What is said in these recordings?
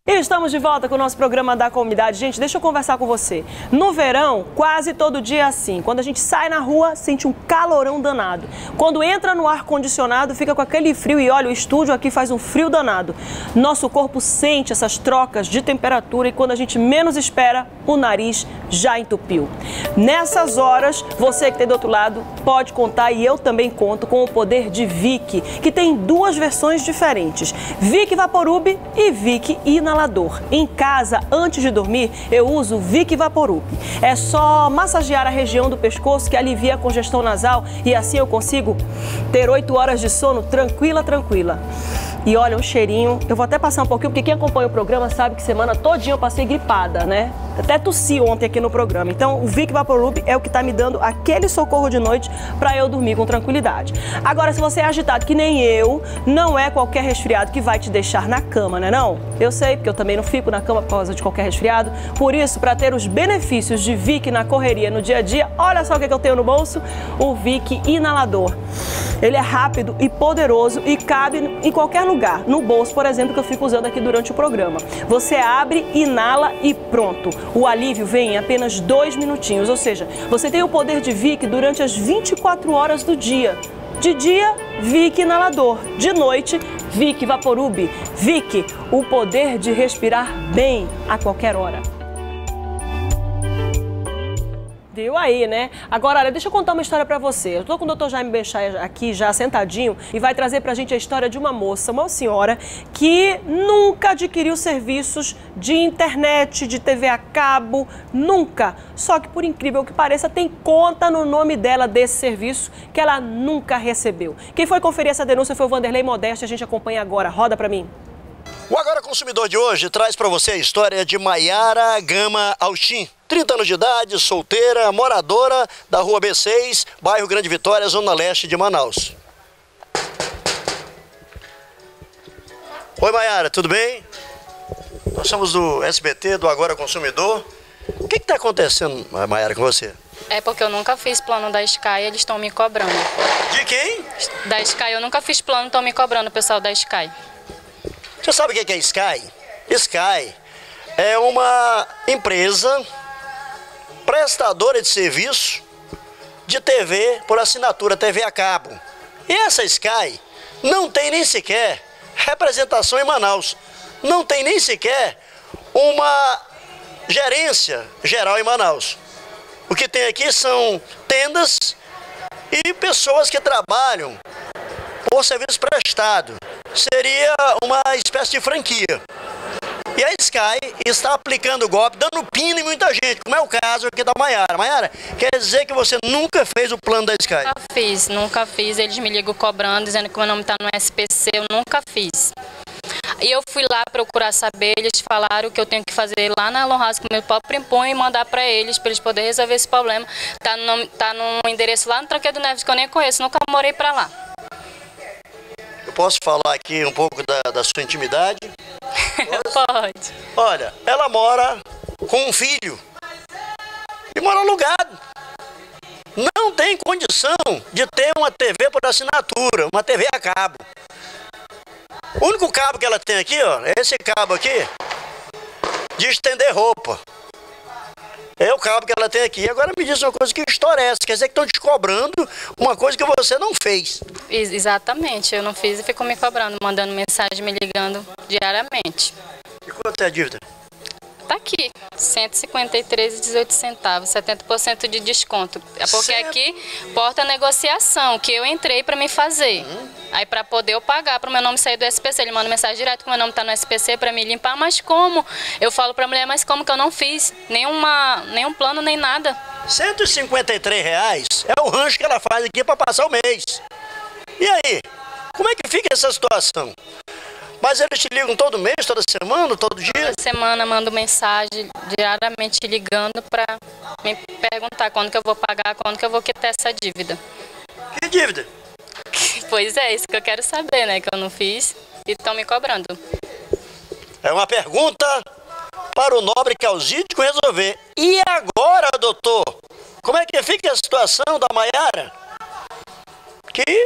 E estamos de volta com o nosso programa da comunidade. Gente, deixa eu conversar com você. No verão, quase todo dia é assim. Quando a gente sai na rua, sente um calorão danado. Quando entra no ar-condicionado, fica com aquele frio. E olha, o estúdio aqui faz um frio danado. Nosso corpo sente essas trocas de temperatura e quando a gente menos espera, o nariz já entupiu. Nessas horas, você que tem do outro lado pode contar, e eu também conto, com o poder de Vick, que tem duas versões diferentes. Vick Vaporub e Vick Inalador. Em casa, antes de dormir, eu uso o Vick Vaporub. É só massagear a região do pescoço que alivia a congestão nasal e assim eu consigo ter 8 horas de sono tranquila. E olha, um cheirinho, eu vou até passar um pouquinho, porque quem acompanha o programa sabe que semana todinha eu passei gripada, né? Até tossi ontem aqui no programa. Então, o Vick Vaporub é o que tá me dando aquele socorro de noite pra eu dormir com tranquilidade. Agora, se você é agitado que nem eu, não é qualquer resfriado que vai te deixar na cama, né não? Eu sei, porque eu também não fico na cama por causa de qualquer resfriado. Por isso, para ter os benefícios de Vick na correria no dia a dia, olha só o que eu tenho no bolso, o Vick Inalador. Ele é rápido e poderoso e cabe em qualquer lugar. No bolso, por exemplo, que eu fico usando aqui durante o programa. Você abre, inala e pronto. O alívio vem em apenas 2 minutinhos, ou seja, você tem o poder de Vick durante as 24 horas do dia. De dia, Vick Inalador. De noite, Vick Vaporub. Vick, o poder de respirar bem a qualquer hora. Viu aí, né? Agora, olha, deixa eu contar uma história pra você. Eu tô com o Dr. Jaime Benchai aqui já sentadinho e vai trazer pra gente a história de uma moça, uma senhora que nunca adquiriu serviços de internet, de TV a cabo, nunca. Só que, por incrível que pareça, tem conta no nome dela desse serviço que ela nunca recebeu. Quem foi conferir essa denúncia foi o Vanderlei Modeste, a gente acompanha agora. Roda pra mim. O Agora Consumidor de hoje traz para você a história de Maiara Gama Austin. 30 anos de idade, solteira, moradora da Rua B6, bairro Grande Vitória, Zona Leste de Manaus. Oi, Maiara, tudo bem? Nós somos do SBT, do Agora Consumidor. O que está acontecendo, Maiara, com você? É porque eu nunca fiz plano da Sky e eles estão me cobrando. De quem? Da Sky, eu nunca fiz plano, estão me cobrando, o pessoal da Sky. Você sabe o que é Sky? Sky é uma empresa prestadora de serviço de TV por assinatura, TV a cabo. E essa Sky não tem nem sequer representação em Manaus. Não tem nem sequer uma gerência geral em Manaus. O que tem aqui são tendas e pessoas que trabalham por serviço prestado. Seria uma espécie de franquia. E a Sky está aplicando golpe, dando pino em muita gente, como é o caso aqui da Maiara. Maiara, quer dizer que você nunca fez o plano da Sky? Nunca fiz. Eles me ligam cobrando, dizendo que meu nome está no SPC, eu nunca fiz. E eu fui lá procurar saber, eles falaram que eu tenho que fazer lá na Elon House com meu próprio impõe e mandar para eles poderem resolver esse problema. Tá no endereço lá no Tranqueiro do Neves, que eu nem conheço, nunca morei para lá. Eu posso falar aqui um pouco da sua intimidade? Pode. Olha, ela mora com um filho e mora alugado. Não tem condição de ter uma TV por assinatura, uma TV a cabo. O único cabo que ela tem aqui, ó, é esse cabo aqui de estender roupa. É o cabo que ela tem aqui. Agora me diz uma coisa, que história é essa? Quer dizer que estão te cobrando uma coisa que você não fez. Exatamente, eu não fiz e ficam me cobrando, mandando mensagem, me ligando diariamente. E quanto é a dívida? Tá aqui, R$ 153,18, 70% de desconto. É porque aqui porta negociação, que eu entrei para me fazer. Aí para poder eu pagar, para o meu nome sair do SPC, ele manda mensagem direto que o meu nome tá no SPC para me limpar, mas como? Eu falo para a mulher, mas como que eu não fiz nenhum plano, nem nada. R$ 153 é o rancho que ela faz aqui para passar o mês. E aí, como é que fica essa situação? Mas eles te ligam todo mês, toda semana, todo dia? Toda semana mando mensagem, diariamente ligando para me perguntar quando que eu vou pagar, quando que eu vou quitar essa dívida. Que dívida? Pois é, isso que eu quero saber, né? Que eu não fiz e estão me cobrando. É uma pergunta para o nobre Calzídico resolver. E agora, doutor? Como é que fica a situação da Maiara? Que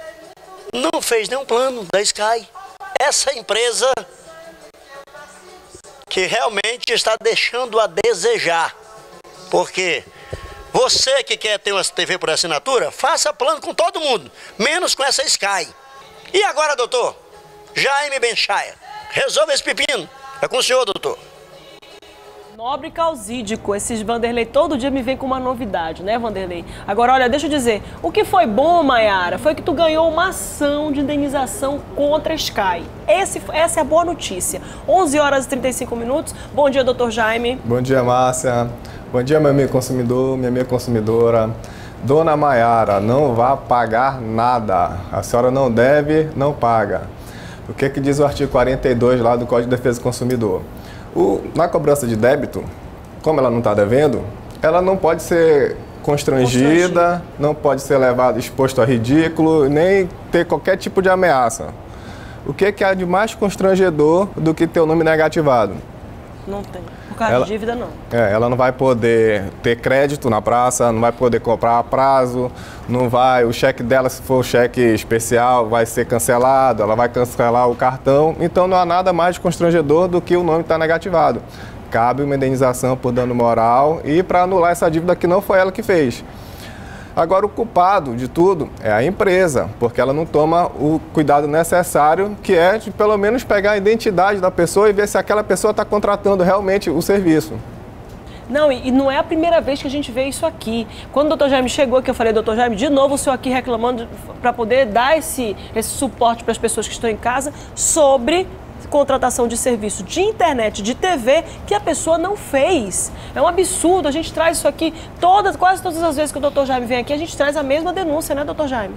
não fez nenhum plano da Sky. Essa empresa que realmente está deixando a desejar. Porque você que quer ter uma TV por assinatura, faça plano com todo mundo, menos com essa Sky. E agora, doutor? Jaime Benchaia, resolva esse pepino. É com o senhor, doutor. Nobre causídico, esses Vanderlei todo dia me vem com uma novidade, né, Vanderlei? Agora, olha, deixa eu dizer, o que foi bom, Maiara, foi que tu ganhou uma ação de indenização contra a Sky. Essa é a boa notícia. 11 horas e 35 minutos. Bom dia, doutor Jaime. Bom dia, Márcia. Bom dia, meu amigo consumidor, minha amiga consumidora. Dona Maiara, não vá pagar nada. A senhora não deve, não paga. O que diz o artigo 42 lá do Código de Defesa do Consumidor? Na cobrança de débito, como ela não está devendo, ela não pode ser constrangida, não pode ser levada, exposto a ridículo, nem ter qualquer tipo de ameaça. O que há de mais constrangedor do que ter o nome negativado? Não tem. Por causa de dívida, não. Ela não vai poder ter crédito na praça, não vai poder comprar a prazo, não vai, o cheque dela, se for cheque especial, vai ser cancelado, ela vai cancelar o cartão. Então não há nada mais constrangedor do que o nome estar negativado. Cabe uma indenização por dano moral e para anular essa dívida que não foi ela que fez. Agora, o culpado de tudo é a empresa, porque ela não toma o cuidado necessário, que é de pelo menos pegar a identidade da pessoa e ver se aquela pessoa está contratando realmente o serviço. Não, e não é a primeira vez que a gente vê isso aqui. Quando o doutor Jaime chegou, que eu falei, doutor Jaime, de novo o senhor aqui reclamando para poder dar esse suporte para as pessoas que estão em casa sobre contratação de serviço de internet, de TV, que a pessoa não fez. É um absurdo, a gente traz isso aqui, quase todas as vezes que o doutor Jaime vem aqui, a gente traz a mesma denúncia, né, doutor Jaime?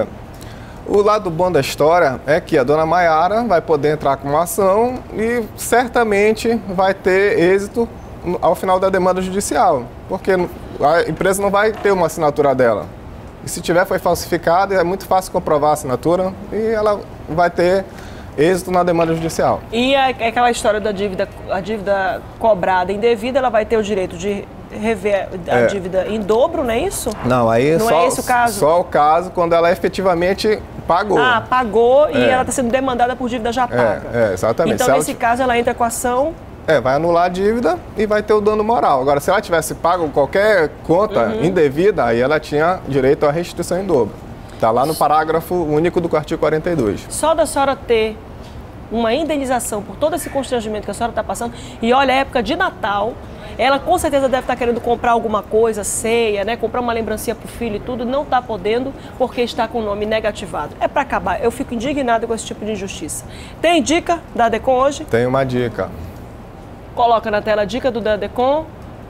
O lado bom da história é que a dona Maiara vai poder entrar com uma ação e certamente vai ter êxito ao final da demanda judicial, porque a empresa não vai ter uma assinatura dela. E se tiver, foi falsificada, é muito fácil comprovar a assinatura e ela vai ter êxito na demanda judicial. E aquela história da dívida, a dívida cobrada indevida, ela vai ter o direito de rever a dívida em dobro, não é isso? Não, aí não é esse o caso? Só o caso quando ela efetivamente pagou. Ah, pagou e ela está sendo demandada por dívida já paga. Exatamente. Então, nesse caso, ela entra com a ação... vai anular a dívida e vai ter o dano moral. Agora, se ela tivesse pago qualquer conta indevida, aí ela tinha direito à restituição em dobro. Está lá no parágrafo único do artigo 42. Só da senhora ter uma indenização por todo esse constrangimento que a senhora está passando, e olha, a época de Natal, ela com certeza deve estar querendo comprar alguma coisa, ceia, né? Comprar uma lembrancinha para o filho e tudo, não está podendo porque está com o nome negativado. É para acabar. Eu fico indignada com esse tipo de injustiça. Tem dica da Decon hoje? Tem uma dica. Coloca na tela a dica do Dadecon.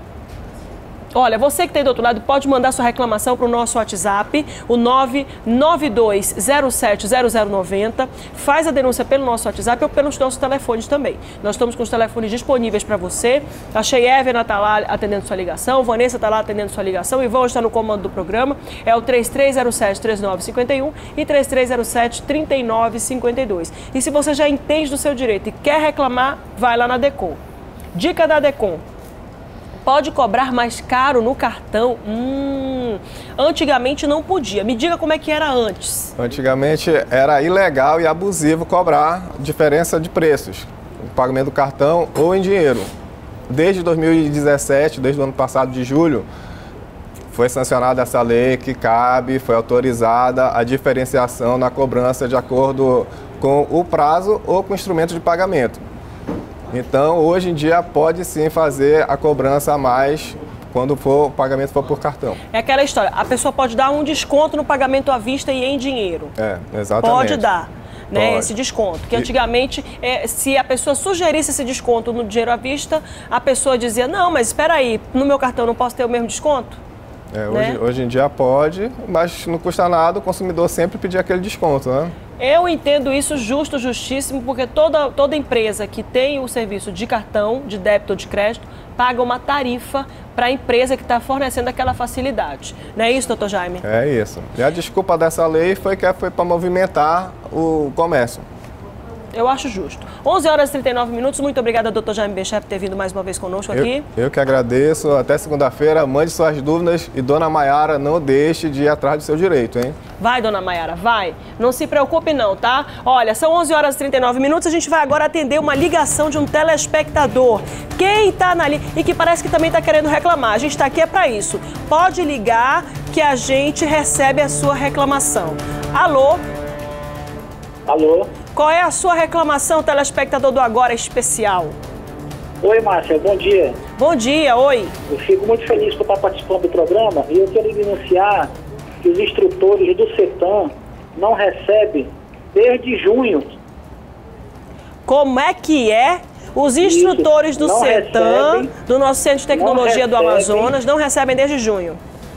Olha, você que tem do outro lado pode mandar sua reclamação para o nosso WhatsApp, o 992070090. Faz a denúncia pelo nosso WhatsApp ou pelos nossos telefones também. Nós estamos com os telefones disponíveis para você. A Cheyevna está lá atendendo sua ligação, Vanessa está lá atendendo sua ligação, Ivan está no comando do programa. É o 3307-3951 e 3307-3952. E se você já entende do seu direito e quer reclamar, vai lá na Decon. Dica da Decon. Pode cobrar mais caro no cartão? Antigamente não podia. Me diga como é que era antes. Antigamente era ilegal e abusivo cobrar diferença de preços, o pagamento do cartão ou em dinheiro. Desde 2017, desde o ano passado de julho, foi sancionada essa lei que foi autorizada a diferenciação na cobrança de acordo com o prazo ou com o instrumento de pagamento. Então, hoje em dia, pode sim fazer a cobrança a mais quando o pagamento for por cartão. É aquela história, a pessoa pode dar um desconto no pagamento à vista e em dinheiro. Exatamente. Pode dar, né, esse desconto. Que antigamente, se a pessoa sugerisse esse desconto no dinheiro à vista, a pessoa dizia, não, mas espera aí, no meu cartão não posso ter o mesmo desconto? Hoje em dia pode, mas não custa nada o consumidor sempre pedir aquele desconto, né? Eu entendo isso justo, justíssimo, porque toda empresa que tem o serviço de cartão, de débito ou de crédito, paga uma tarifa para a empresa que está fornecendo aquela facilidade. Não é isso, doutor Jaime? É isso. E a desculpa dessa lei foi para movimentar o comércio. Eu acho justo. 11 horas e 39 minutos. Muito obrigada, doutor Jaime Bechet, por ter vindo mais uma vez conosco aqui. Eu que agradeço. Até segunda-feira. Mande suas dúvidas e, dona Maiara, não deixe de ir atrás do seu direito, hein? Vai, dona Maiara, vai. Não se preocupe não, tá? Olha, são 11 horas e 39 minutos. A gente vai agora atender uma ligação de um telespectador. Quem tá na linha e que parece que também tá querendo reclamar. A gente tá aqui para isso. Pode ligar que a gente recebe a sua reclamação. Alô? Alô? Qual é a sua reclamação, telespectador do Agora Especial? Oi, Márcia, bom dia. Bom dia, oi. Eu fico muito feliz por estar participando do programa e eu quero denunciar que os instrutores do CETAM não recebem desde junho. Como é que é? Os instrutores do CETAM, do nosso Centro de Tecnologia do Amazonas, não recebem desde junho.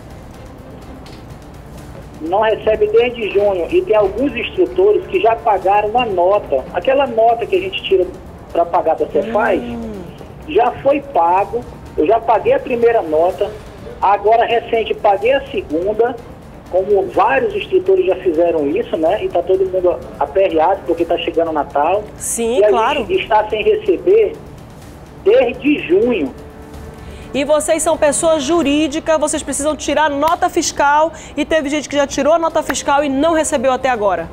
Não recebe desde junho e tem alguns instrutores que já pagaram uma nota. Aquela nota que a gente tira para pagar da Cefaz, já foi pago. Eu já paguei a primeira nota, agora recente paguei a segunda, como vários instrutores já fizeram isso, né? E está todo mundo aperreado porque está chegando o Natal. Sim, e claro. A gente está sem receber desde junho. E vocês são pessoas jurídicas, vocês precisam tirar nota fiscal e teve gente que já tirou a nota fiscal e não recebeu até agora.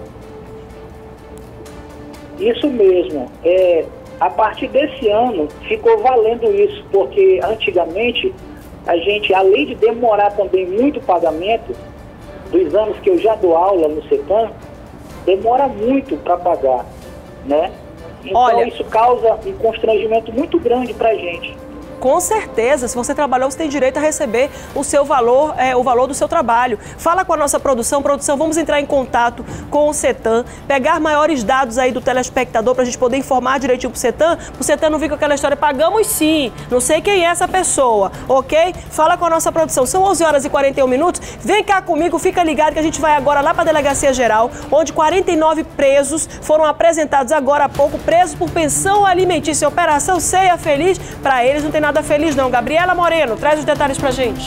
Isso mesmo. A partir desse ano ficou valendo isso, porque antigamente a gente, além de demorar também muito o pagamento, dos anos que eu já dou aula no CETAM, demora muito para pagar, né? Então Olha, isso causa um constrangimento muito grande para a gente. Com certeza, se você trabalhou, você tem direito a receber o seu valor, o valor do seu trabalho. Fala com a nossa produção, vamos entrar em contato com o CETAM, pegar maiores dados aí do telespectador para a gente poder informar direitinho pro CETAM não vir com aquela história, pagamos sim, não sei quem é essa pessoa, ok? Fala com a nossa produção, são 11 horas e 41 minutos, vem cá comigo, fica ligado que a gente vai agora lá para a Delegacia Geral, onde 49 presos foram apresentados agora há pouco, presos por pensão alimentícia, Operação Ceia Feliz, para eles não tem nada feliz não. Gabriela Moreno, traz os detalhes pra gente.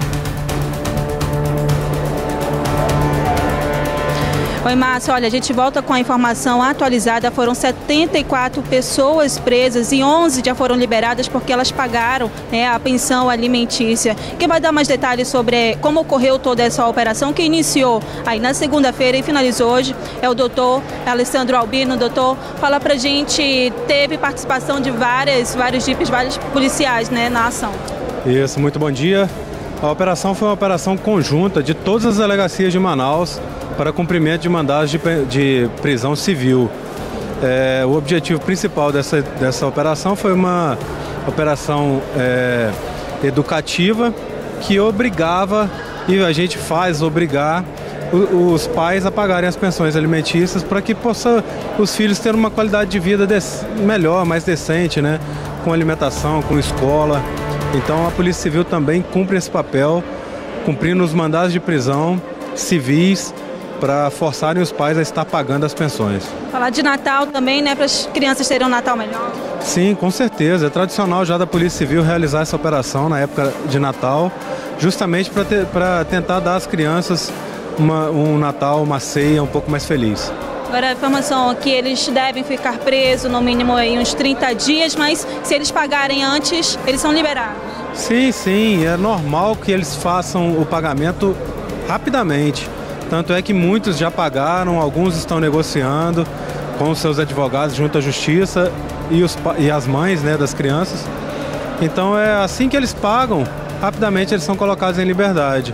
Oi, Márcia, olha, a gente volta com a informação atualizada. Foram 74 pessoas presas e 11 já foram liberadas porque elas pagaram, né, a pensão alimentícia. Quem vai dar mais detalhes sobre como ocorreu toda essa operação, que iniciou aí na segunda-feira e finalizou hoje, é o doutor Alessandro Albino. Doutor, fala pra gente, teve participação de vários jipes, vários policiais, né, na ação. Isso, muito bom dia. A operação foi uma operação conjunta de todas as delegacias de Manaus para cumprimento de mandados de prisão civil. O objetivo principal dessa operação foi uma operação educativa que obrigava, e a gente faz obrigar, os pais a pagarem as pensões alimentícias para que possa os filhos terem uma qualidade de vida melhor, mais decente, né? Com alimentação, com escola. Então a Polícia Civil também cumpre esse papel, cumprindo os mandados de prisão civis para forçarem os pais a estar pagando as pensões. Falar de Natal também, né, para as crianças terem um Natal melhor? Sim, com certeza. É tradicional já da Polícia Civil realizar essa operação na época de Natal, justamente para tentar dar às crianças um Natal, uma ceia um pouco mais feliz. Agora a informação é que eles devem ficar presos no mínimo aí uns 30 dias, mas se eles pagarem antes, eles são liberados. Sim, sim, é normal que eles façam o pagamento rapidamente. Tanto é que muitos já pagaram, alguns estão negociando com os seus advogados junto à Justiça e as mães, né, das crianças. Então é assim que eles pagam, rapidamente eles são colocados em liberdade.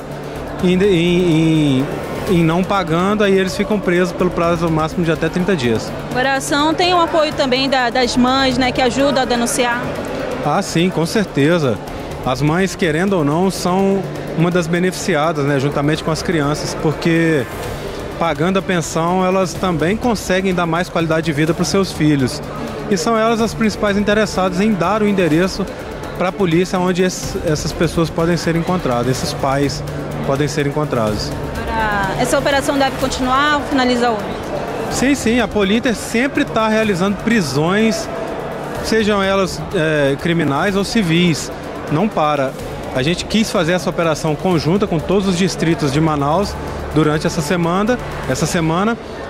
Em não pagando, aí eles ficam presos pelo prazo máximo de até 30 dias. Agora a ação tem o apoio também das mães, né, que ajudam a denunciar? Ah, sim, com certeza. As mães, querendo ou não, são uma das beneficiadas, né, juntamente com as crianças, porque pagando a pensão, elas também conseguem dar mais qualidade de vida para os seus filhos. E são elas as principais interessadas em dar o endereço para a polícia onde essas pessoas podem ser encontradas, esses pais podem ser encontrados. Essa operação deve continuar ou finaliza hoje? Sim, sim, a Polinter sempre está realizando prisões, sejam elas criminais ou civis, não para. A gente quis fazer essa operação conjunta com todos os distritos de Manaus durante essa semana,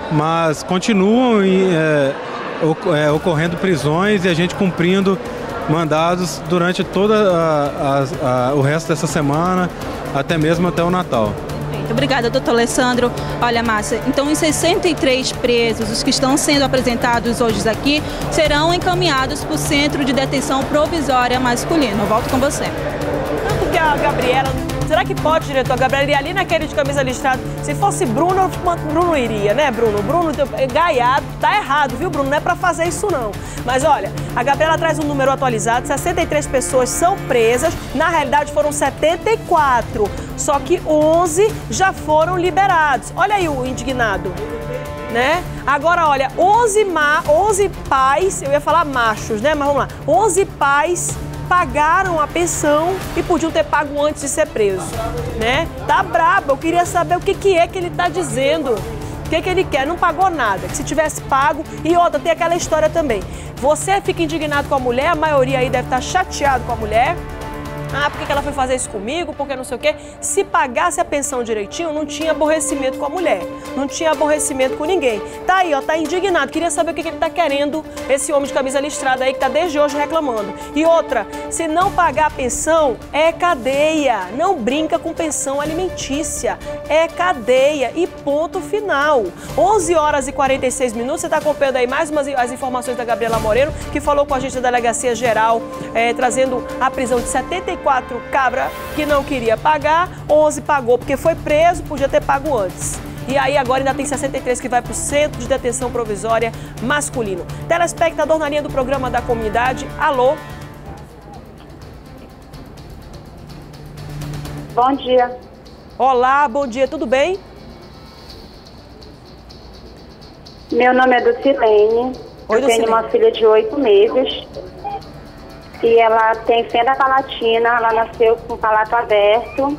mas continuam ocorrendo prisões e a gente cumprindo mandados durante todo o resto dessa semana, até mesmo até o Natal. Muito obrigada, doutor Alessandro. Olha, Márcia, então os 63 presos, os que estão sendo apresentados hoje aqui, serão encaminhados para o Centro de Detenção Provisória Masculino. Eu volto com você. Tanto que a Gabriela... Será que pode, diretor? A Gabriela iria ali naquele de camisa listrada. Se fosse Bruno, Bruno iria, né, Bruno? Bruno, gaiado, tá errado, viu, Bruno? Não é pra fazer isso, não. Mas, olha, a Gabriela traz um número atualizado. 63 pessoas são presas. Na realidade, foram 74. Só que 11 já foram liberados. Olha aí o indignado, né? Agora, olha, 11 pais, eu ia falar machos, né? Mas vamos lá. 11 pais pagaram a pensão e podiam ter pago antes de ser preso, né? Tá brabo, eu queria saber o que é que ele tá dizendo, o que ele quer, não pagou nada, que se tivesse pago. E outra, tem aquela história também, você fica indignado com a mulher, a maioria aí deve estar chateado com a mulher. Ah, por que ela foi fazer isso comigo? Porque não sei o quê. Se pagasse a pensão direitinho, não tinha aborrecimento com a mulher. Não tinha aborrecimento com ninguém. Tá aí, ó, tá indignado. Queria saber o que ele tá querendo, esse homem de camisa listrada aí que tá desde hoje reclamando. E outra, se não pagar a pensão, é cadeia. Não brinca com pensão alimentícia. É cadeia e ponto final. 11 horas e 46 minutos. Você tá acompanhando aí mais as informações da Gabriela Moreno, que falou com a gente da Delegacia Geral, trazendo a prisão de 74 cabra que não queria pagar, 11 pagou porque foi preso, podia ter pago antes. E aí agora ainda tem 63 que vai para o Centro de Detenção Provisória Masculino. Telespectador na linha do programa da comunidade, alô? Bom dia. Olá, bom dia, tudo bem? Meu nome é Dulcilene. Oi, eu tenho uma filha de 8 meses. E ela tem fenda palatina, ela nasceu com o palato aberto.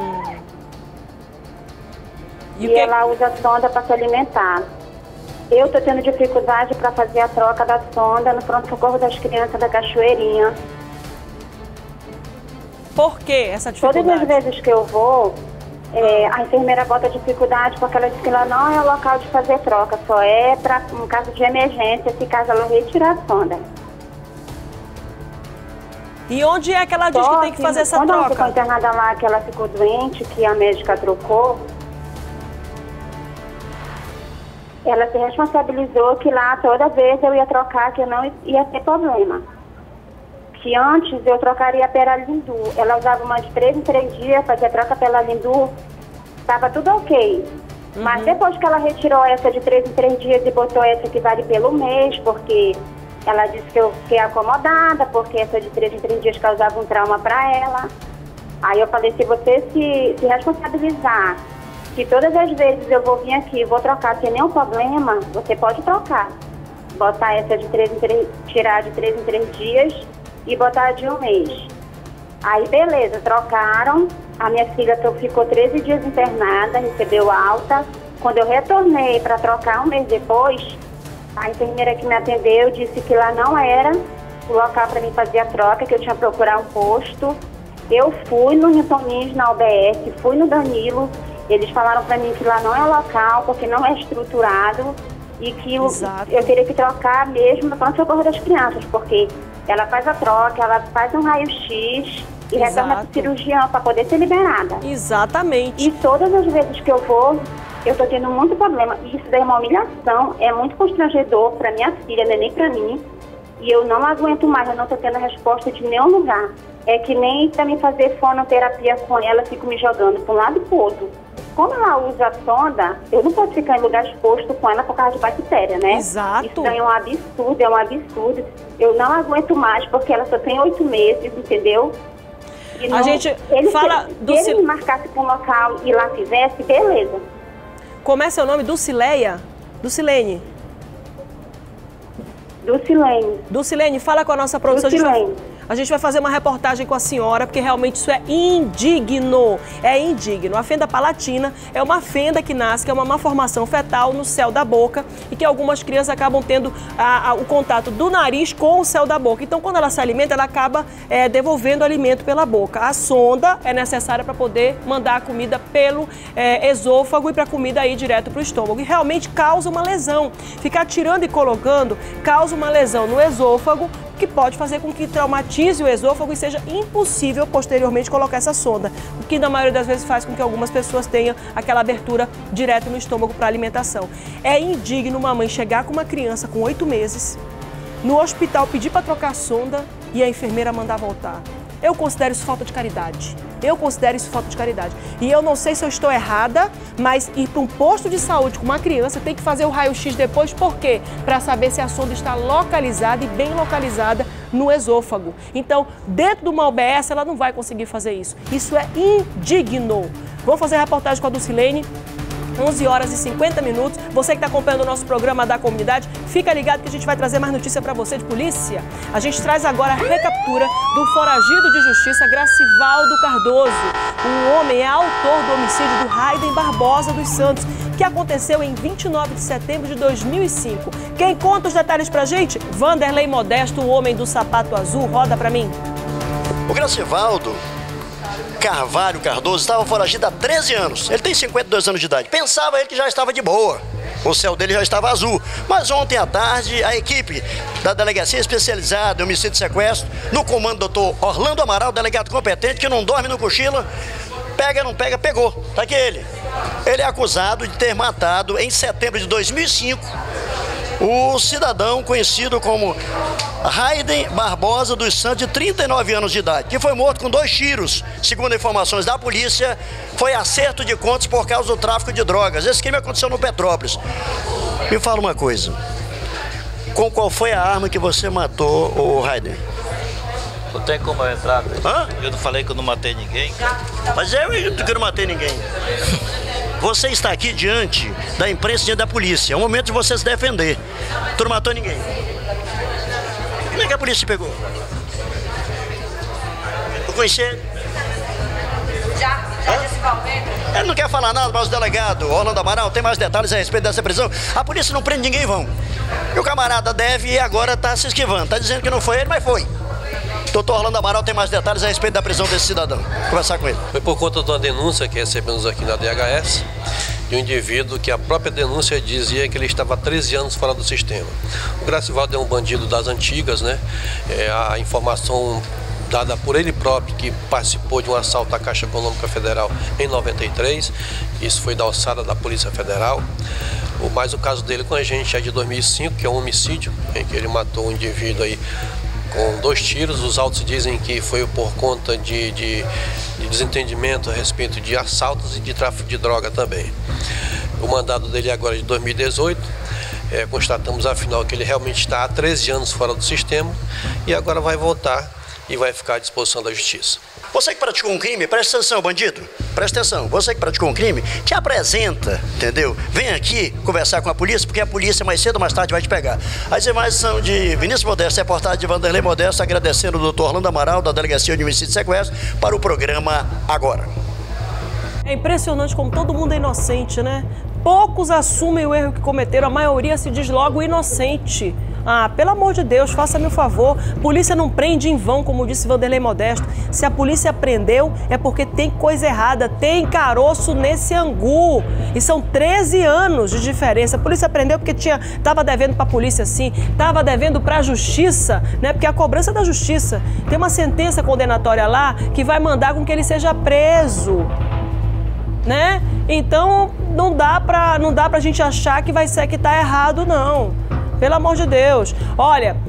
E ela usa sonda para se alimentar. Eu estou tendo dificuldade para fazer a troca da sonda no pronto-socorro das crianças da Cachoeirinha. Por que essa dificuldade? Todas as vezes que eu vou, a enfermeira bota dificuldade porque ela diz que lá não é o local de fazer troca, só é para um caso de emergência, se caso ela retirar a sonda. E onde é que ela diz que tem que fazer essa troca? Quando ela ficou internada lá, que ela ficou doente, que a médica trocou, ela se responsabilizou que lá toda vez eu ia trocar, que eu não ia ter problema. Que antes eu trocaria pela Lindu. Ela usava uma de 3 em 3 dias, fazia troca pela Lindu, estava tudo ok. Mas depois que ela retirou essa de 3 em 3 dias e botou essa que vale pelo mês, porque... ela disse que eu fiquei acomodada, porque essa de 3 em 3 dias causava um trauma para ela. Aí eu falei, se você se responsabilizar, que todas as vezes eu vou vir aqui e vou trocar sem nenhum problema, você pode trocar. Botar essa de 3 em 3, tirar de 3 em 3 dias e botar de um mês. Aí beleza, trocaram. A minha filha ficou 13 dias internada, recebeu alta. Quando eu retornei para trocar um mês depois, a enfermeira que me atendeu disse que lá não era o local para mim fazer a troca, que eu tinha que procurar um posto. Eu fui no Newton Lins, na UBS, fui no Danilo. Eles falaram para mim que lá não é local, porque não é estruturado e que eu teria que trocar mesmo no pronto-socorro das crianças, porque ela faz a troca, ela faz um raio-x e retorna para o cirurgião para poder ser liberada. Exatamente. E todas as vezes que eu vou, eu tô tendo muito problema. Isso daí é uma humilhação, é muito constrangedor para minha filha, não é nem para mim. E eu não aguento mais, eu não tô tendo resposta de nenhum lugar. É que nem para mim fazer fonoterapia com ela, fico me jogando para um lado e pro outro. Como ela usa a sonda, eu não posso ficar em lugar exposto com ela por causa de bactéria, né? Exato. Isso daí é um absurdo, Eu não aguento mais, porque ela só tem 8 meses, entendeu? E não, a gente fala do... Se ele me marcasse para um local e lá fizesse, beleza. Como é seu nome? Dulcileia? Dulcilene. Dulcilene. Dulcilene, fala com a nossa produção. A gente vai fazer uma reportagem com a senhora, porque realmente isso é indigno. É indigno. A fenda palatina é uma fenda que nasce, que é uma malformação fetal no céu da boca e que algumas crianças acabam tendo o contato do nariz com o céu da boca. Então, quando ela se alimenta, ela acaba devolvendo alimento pela boca. A sonda é necessária para poder mandar a comida pelo esôfago e para a comida ir direto para o estômago. E realmente causa uma lesão. Ficar tirando e colocando causa uma lesão no esôfago, que pode fazer com que traumatize o esôfago e seja impossível posteriormente colocar essa sonda, o que na maioria das vezes faz com que algumas pessoas tenham aquela abertura direto no estômago para alimentação. É indigno uma mãe chegar com uma criança com 8 meses, no hospital pedir para trocar a sonda e a enfermeira mandar voltar. Eu considero isso falta de caridade. E eu não sei se eu estou errada, mas ir para um posto de saúde com uma criança tem que fazer o raio-x depois, por quê? Para saber se a sonda está localizada e bem localizada no esôfago. Então, dentro de uma UBS, ela não vai conseguir fazer isso. Isso é indigno. Vamos fazer a reportagem com a Dulcilene. 11 horas e 50 minutos. Você que está acompanhando o nosso programa da comunidade, fica ligado que a gente vai trazer mais notícia para você de polícia. A gente traz agora a recaptura do foragido de justiça Gracivaldo Cardoso. O homem é autor do homicídio do Raiden Barbosa dos Santos, que aconteceu em 29 de setembro de 2005. Quem conta os detalhes pra gente? Vanderlei Modesto, o homem do sapato azul. Roda pra mim. O Gracivaldo Carvalho Cardoso estava foragido há 13 anos. Ele tem 52 anos de idade. Pensava ele que já estava de boa. O céu dele já estava azul. Mas ontem à tarde, a equipe da Delegacia Especializada em Homicídio e Sequestro, no comando do doutor Orlando Amaral, delegado competente, que não dorme, não cochila, pega, não pega, pegou. Tá aqui ele. Ele é acusado de ter matado, em setembro de 2005, o cidadão conhecido como Raiden Barbosa dos Santos, de 39 anos de idade, que foi morto com 2 tiros. Segundo informações da polícia, foi acerto de contas por causa do tráfico de drogas. Esse crime aconteceu no Petrópolis. Me fala uma coisa, com qual foi a arma que você matou o Raiden? Não tem como eu entrar, né? Hã? Eu não falei que eu não matei ninguém. Mas eu não matei ninguém. Você está aqui diante da imprensa, diante da polícia. É o momento de você se defender. Tu não matou ninguém. Como é que a polícia te pegou? Eu conheci ele? Já disse Valmento. Ele não quer falar nada, mas o delegado Orlando Amaral tem mais detalhes a respeito dessa prisão. A polícia não prende ninguém, vão. E o camarada deve e agora está se esquivando. Está dizendo que não foi ele, mas foi. Doutor Orlando Amaral tem mais detalhes a respeito da prisão desse cidadão. Vou conversar com ele. Foi por conta de uma denúncia que recebemos aqui na DHS, de um indivíduo que a própria denúncia dizia que ele estava há 13 anos fora do sistema. O Gracivaldo é um bandido das antigas, né? A informação dada por ele próprio, que participou de um assalto à Caixa Econômica Federal em 93, isso foi da alçada da Polícia Federal. Mas o caso dele com a gente é de 2005, que é um homicídio, em que ele matou um indivíduo aí com 2 tiros. Os autos dizem que foi por conta de desentendimento a respeito de assaltos e de tráfico de droga também. O mandado dele agora é de 2018. Constatamos afinal que ele realmente está há 13 anos fora do sistema e agora vai voltar e vai ficar à disposição da justiça. Você que praticou um crime, presta atenção, bandido. Presta atenção. Você que praticou um crime, te apresenta, entendeu? Vem aqui conversar com a polícia, porque a polícia mais cedo ou mais tarde vai te pegar. As imagens são de Vinícius Modesto, reportagem de Vanderlei Modesto, agradecendo o doutor Orlando Amaral, da Delegacia de Homicídio e Sequestro, para o programa Agora. É impressionante como todo mundo é inocente, né? Poucos assumem o erro que cometeram, a maioria se diz logo inocente. Ah, pelo amor de Deus, faça-me o favor. Polícia não prende em vão, como disse Vanderlei Modesto. Se a polícia prendeu, é porque tem coisa errada, tem caroço nesse angu. E são 13 anos de diferença. A polícia prendeu porque estava devendo para a polícia, sim, estava devendo para a justiça, né? Porque a cobrança da justiça. Tem uma sentença condenatória lá que vai mandar com que ele seja preso, né? Então não dá pra gente achar que vai ser que tá errado, não. Pelo amor de Deus. Olha,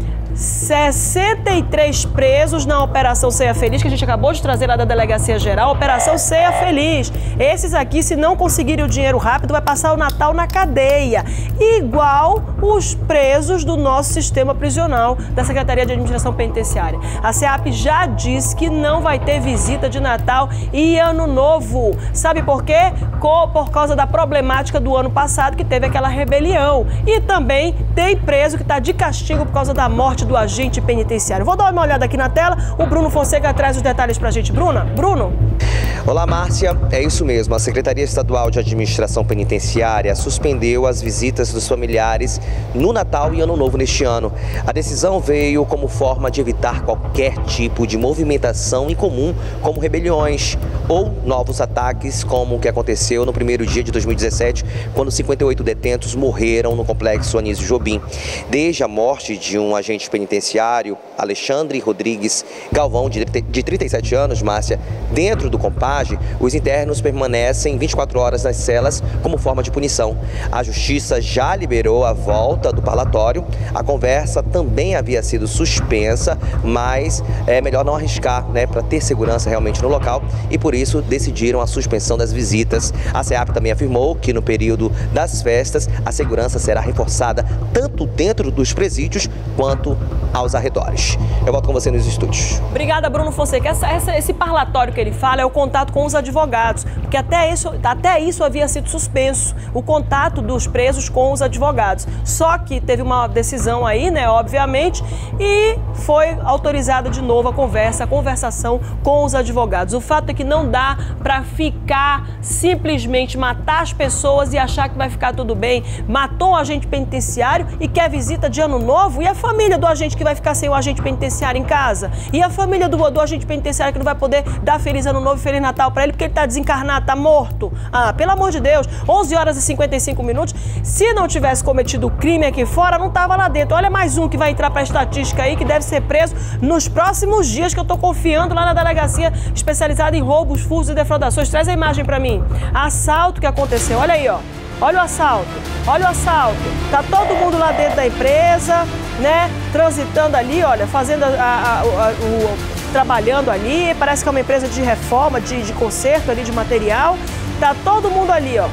63 presos na Operação Ceia Feliz, que a gente acabou de trazer lá da Delegacia Geral, Operação Ceia Feliz. Esses aqui, se não conseguirem o dinheiro rápido, vai passar o Natal na cadeia. Igual os presos do nosso sistema prisional da Secretaria de Administração Penitenciária. A SEAP já disse que não vai ter visita de Natal e Ano Novo. Sabe por quê? Por causa da problemática do ano passado, que teve aquela rebelião. E também tem preso que está de castigo por causa da morte do agente penitenciário. Vou dar uma olhada aqui na tela, o Bruno Fonseca traz os detalhes pra gente. Bruno? Olá, Márcia. É isso mesmo. A Secretaria Estadual de Administração Penitenciária suspendeu as visitas dos familiares no Natal e Ano Novo neste ano. A decisão veio como forma de evitar qualquer tipo de movimentação incomum, como rebeliões ou novos ataques, como o que aconteceu no primeiro dia de 2017, quando 58 detentos morreram no complexo Anísio Jobim. Desde a morte de um agente penitenciário, Alexandre Rodrigues Galvão, de 37 anos, Márcia, dentro do Compage, os internos permanecem 24 horas nas celas como forma de punição. A Justiça já liberou a volta do parlatório. A conversa também havia sido suspensa, mas é melhor não arriscar, né, para ter segurança realmente no local, e por isso decidiram a suspensão das visitas. A SEAP também afirmou que no período das festas a segurança será reforçada tanto dentro dos presídios quanto aos arredores. Eu volto com você nos estúdios. Obrigada, Bruno Fonseca. Esse parlatório que ele fala é o contato com os advogados, porque até isso havia sido suspenso, o contato dos presos com os advogados. Só que teve uma decisão aí, né, obviamente, e foi autorizada de novo a conversação com os advogados. O fato é que não dá para ficar simplesmente matar as pessoas e achar que vai ficar tudo bem. Matou um agente penitenciário e quer visita de Ano Novo, e a família do agente que vai ficar sem o agente penitenciário em casa? E a família do agente penitenciário que não vai poder dar Feliz Ano Novo e Feliz Natal para ele porque ele está desencarnado, está morto? Ah, pelo amor de Deus, 11 horas e 55 minutos. Se não tivesse cometido crime aqui fora, não estava lá dentro. Olha mais um que vai entrar para a estatística aí, que deve ser preso nos próximos dias, que eu estou confiando lá na delegacia especializada em roubos, furtos e defraudações. Traz a imagem para mim. Assalto que aconteceu, olha aí, ó. Olha o assalto, olha o assalto. Tá todo mundo lá dentro da empresa, né? Transitando ali, olha, fazendo trabalhando ali. Parece que é uma empresa de reforma, de conserto ali, de material. Tá todo mundo ali, ó,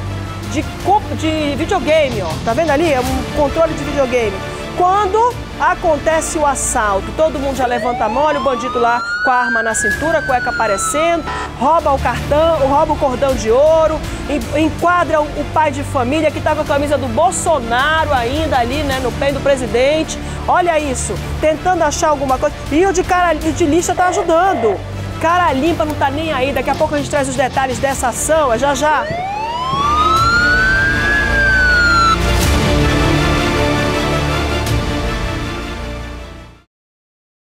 de videogame, ó. Tá vendo ali? É um controle de videogame. Quando acontece o assalto, todo mundo já levanta a mão, olha o bandido lá com a arma na cintura, a cueca aparecendo, rouba o cartão, rouba o cordão de ouro, enquadra o pai de família que tá com a camisa do Bolsonaro ainda ali, né, no pé do presidente. Olha isso, tentando achar alguma coisa. E o de lixa tá ajudando. Cara limpa não tá nem aí, daqui a pouco a gente traz os detalhes dessa ação, é já já.